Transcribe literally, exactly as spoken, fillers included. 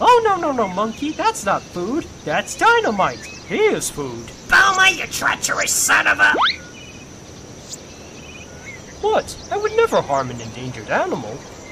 Oh, no, no, no, monkey, that's not food. That's Dynamite. He is food. Boomer, you treacherous son of a... What? I would never harm an endangered animal.